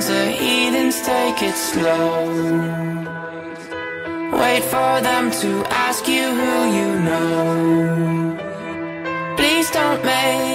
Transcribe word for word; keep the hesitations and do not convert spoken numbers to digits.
pagans or heathens, take it slow. Wait for them to ask you who you know. Please don't make